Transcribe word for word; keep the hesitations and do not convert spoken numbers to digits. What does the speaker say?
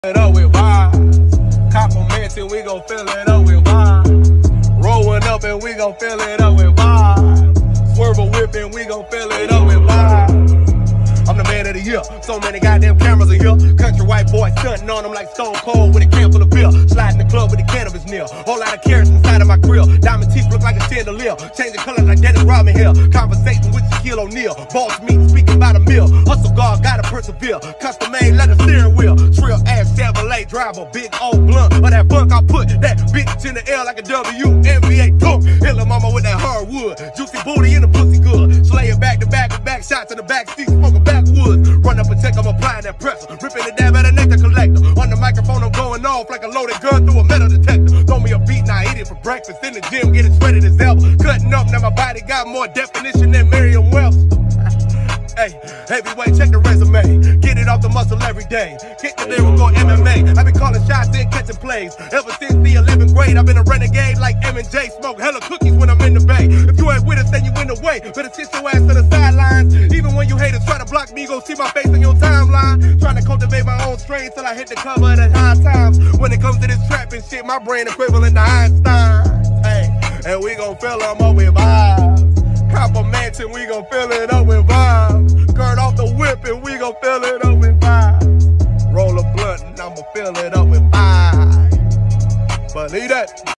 it up with vibes. Complimenting, we gon' fill it up with vibes. Rolling up and we gon' fill it up with vibes. Swerve a whip and we gon' fill it up with vibes. I'm the man of the year. So many goddamn cameras in here. Country white boy stunting on them like Stone Cold with a can full of beer. Sliding the club with the cannabis near. Whole lot of carrots inside of my grill. Diamond teeth look like a chandelier. Changing colors like Dennis Rodman here. Conversation with Shaquille O'Neal. Boss meat speaking by the mill. Hustle guard, gotta persevere. Custom made leather steering wheel. Trill ass Chevrolet driver. Big old blunt. Or that bunk I put that bitch in the air like a W N B A dunk. Hit lil' mama with that hardwood. Juicy booty in the pussy good. Slaying back to back with back shots in the back seat. Smoking backwoods. Run up and check, I'm applying that pressure. Ripping the dab at a nectar collector. On the microphone, I'm going off like a loaded gun through a metal detector. Throw me a beat, now I eat it for breakfast. In the gym, getting sweated as ever. Cutting up, now my body got more definition than Merriam-Webster. Hey, heavyweight, check the resume. Get it off the muscle every day. Kick the lyrical M M A. I've been calling shots and catching plays. Ever since the eleventh grade, I've been a renegade like M and J. Smoke hella cookies when I'm in the bay. If you ain't with us, then you in the way. Better sit your ass to the sidelines. Even when you haters try to block me, you gon' see my face on your timeline. Trying to cultivate my own strain till I hit the cover at high times. When it comes to this trapping shit, my brain equivalent to Einstein. Hey, and we gon' fill them up with vibes. Complimenting, we gon' fill it up with vibes. Gird off the whip and we gon' fill it up with vibes. Roll a blunt and I'ma fill it up with vibes. Believe that.